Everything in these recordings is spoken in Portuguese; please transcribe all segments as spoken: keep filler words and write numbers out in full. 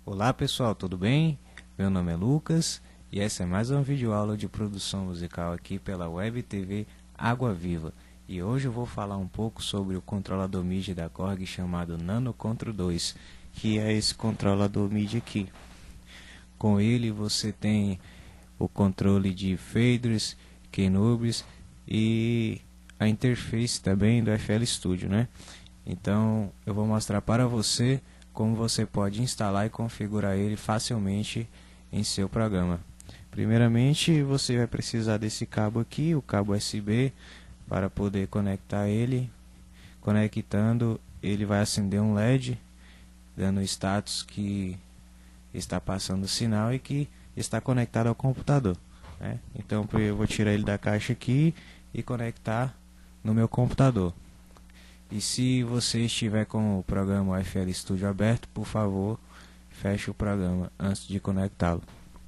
Olá pessoal, tudo bem? Meu nome é Lucas e essa é mais uma videoaula de produção musical aqui pela Web T V Água Viva. E hoje eu vou falar um pouco sobre o controlador MIDI da Korg chamado Nano Contro dois, que é esse controlador MIDI aqui. Com ele você tem o controle de faders, kenubes e a interface também do F L Studio, né? Então eu vou mostrar para você como você pode instalar e configurar ele facilmente em seu programa. Primeiramente você vai precisar desse cabo aqui, o cabo U S B, para poder conectar ele. Conectando, ele vai acender um L E D, dando o status que está passando o sinal e que está conectado ao computador, né? Então eu vou tirar ele da caixa aqui e conectar no meu computador. E se você estiver com o programa F L Studio aberto, por favor, feche o programa antes de conectá-lo.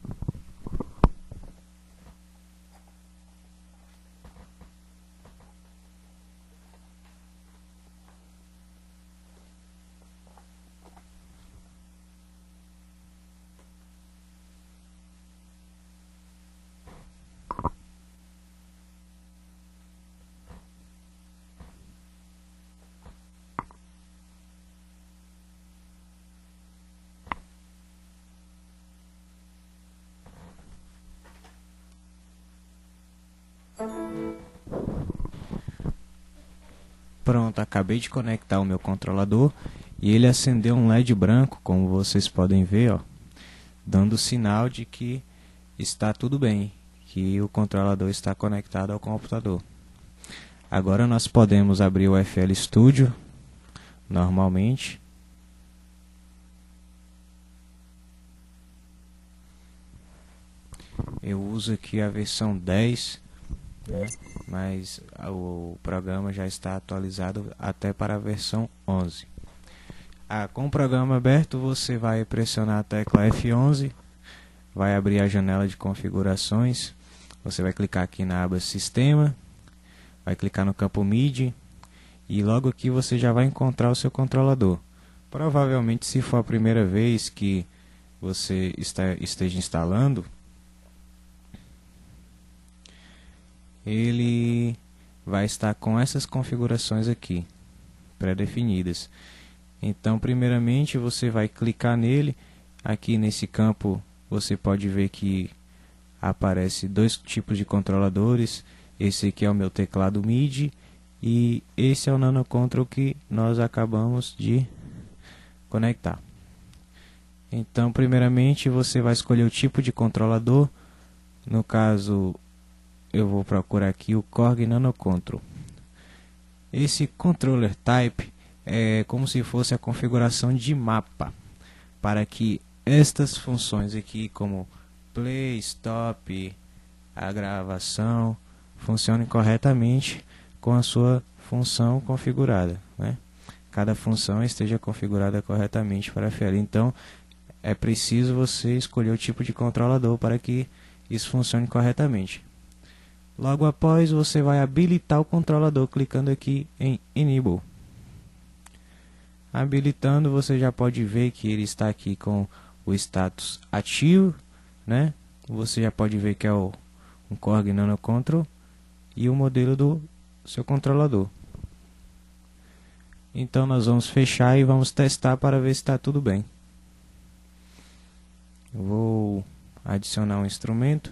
Pronto, acabei de conectar o meu controlador e ele acendeu um L E D branco, como vocês podem ver, ó, dando sinal de que está tudo bem, que o controlador está conectado ao computador. Agora nós podemos abrir o F L Studio normalmente. Eu uso aqui a versão dez, né? Mas o programa já está atualizado até para a versão onze. Ah, com o programa aberto, você vai pressionar a tecla F onze, vai abrir a janela de configurações, você vai clicar aqui na aba Sistema, vai clicar no campo MIDI e logo aqui você já vai encontrar o seu controlador. Provavelmente, se for a primeira vez que você está, esteja instalando, ele vai estar com essas configurações aqui pré-definidas. Então primeiramente você vai clicar nele. Aqui nesse campo você pode ver que aparece dois tipos de controladores. Esse aqui é o meu teclado MIDI e esse é o Nano Control que nós acabamos de conectar. Então primeiramente você vai escolher o tipo de controlador. No caso, eu vou procurar aqui o Korg Nano Control. Esse controller type é como se fosse a configuração de mapa para que estas funções aqui, como play, stop, a gravação, funcionem corretamente com a sua função configurada, né? Cada função esteja configurada corretamente para a F L. Então é preciso você escolher o tipo de controlador para que isso funcione corretamente. Logo após, você vai habilitar o controlador clicando aqui em Enable. Habilitando, você já pode ver que ele está aqui com o status ativo, né? Você já pode ver que é o um Korg Nano Control e o modelo do seu controlador. Então nós vamos fechar e vamos testar para ver se está tudo bem. Vou adicionar um instrumento.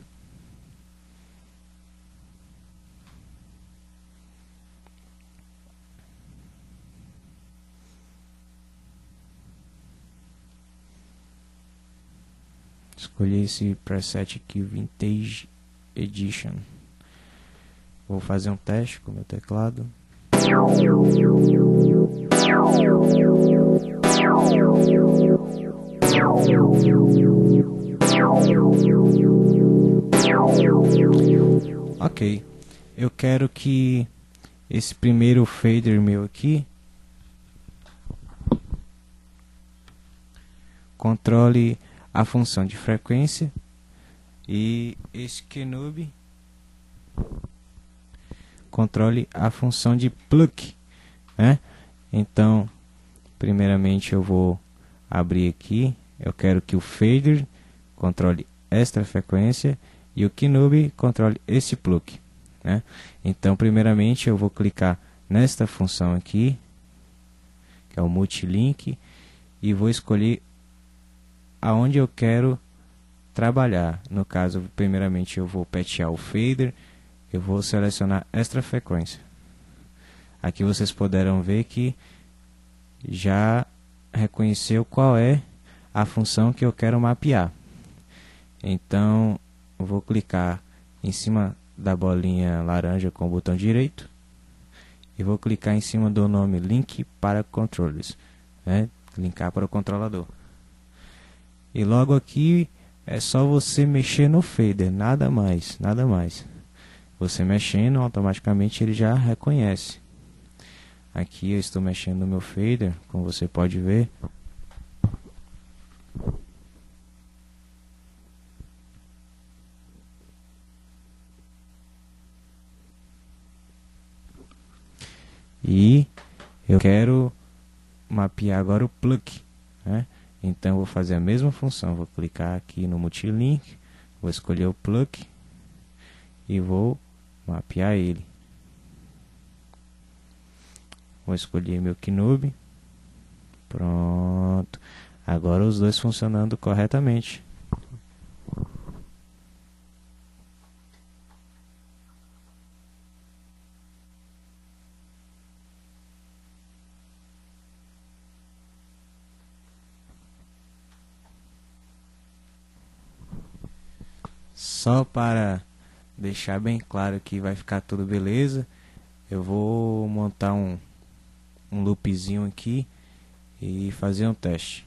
Escolhi esse preset aqui, Vintage Edition. Vou fazer um teste com o meu teclado. Ok, eu quero que esse primeiro fader meu aqui controle a função de frequência e esse kenub controle a função de pluck, né? Então primeiramente eu vou abrir aqui eu quero que o fader controle esta frequência e o Knub controle esse plug, né? Então, primeiramente, eu vou clicar nesta função aqui, que é o multilink, e vou escolher aonde eu quero trabalhar. No caso, primeiramente, eu vou patchar o fader, eu vou selecionar esta frequência. Aqui vocês poderão ver que já reconheceu qual é a função que eu quero mapear. Então, eu vou clicar em cima da bolinha laranja com o botão direito e vou clicar em cima do nome Link para Controllers, né? Linkar para o controlador. E logo aqui é só você mexer no fader, nada mais, nada mais. Você mexendo, automaticamente ele já reconhece. Aqui eu estou mexendo no meu fader, como você pode ver. E eu quero mapear agora o plug, né? Então eu vou fazer a mesma função, vou clicar aqui no multilink, vou escolher o plug e vou mapear ele. Vou escolher meu Knub. Pronto. Agora os dois funcionando corretamente. Só para deixar bem claro que vai ficar tudo beleza, eu vou montar um, um loopzinho aqui e fazer um teste.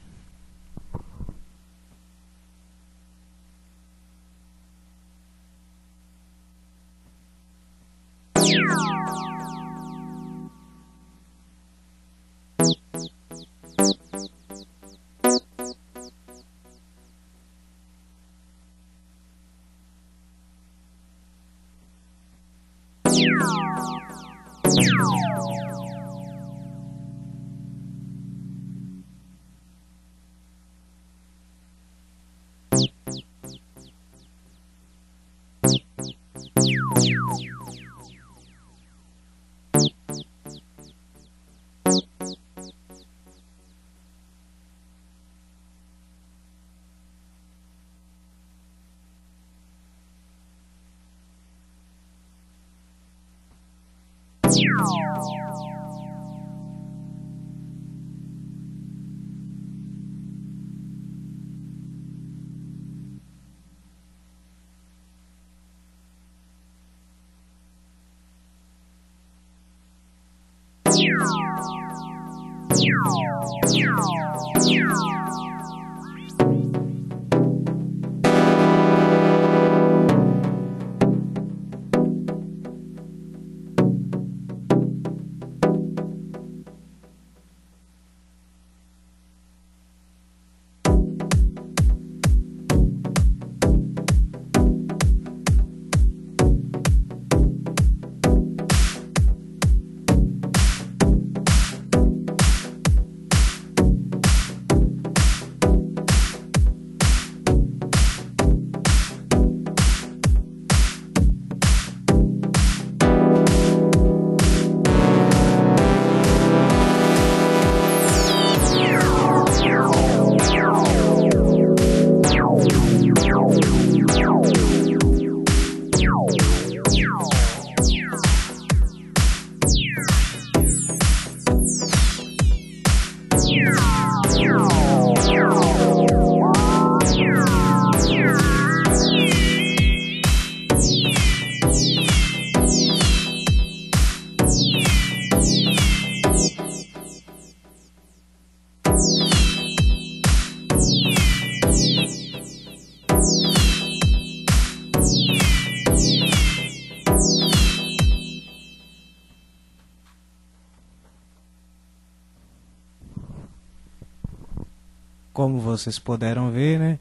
Como vocês puderam ver, né,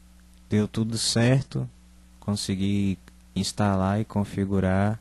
deu tudo certo, consegui instalar e configurar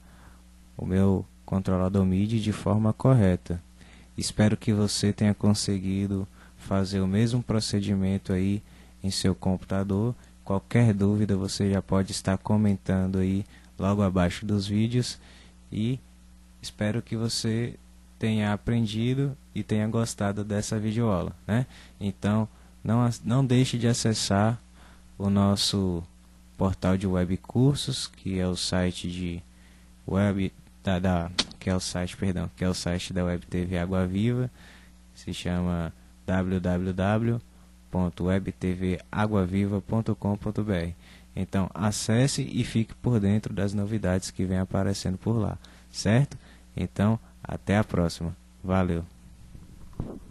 o meu controlador M I D I de forma correta. Espero que você tenha conseguido fazer o mesmo procedimento aí em seu computador. Qualquer dúvida você já pode estar comentando aí logo abaixo dos vídeos, e espero que você tenha aprendido e tenha gostado dessa videoaula, né? Então não, não deixe de acessar o nosso portal de web cursos, que é o site de web da, da que é o site, perdão, que é o site da Web T V Água Viva. Se chama w w w ponto web t v água viva ponto com ponto b r. Então acesse e fique por dentro das novidades que vem aparecendo por lá, certo? Então até a próxima. Valeu!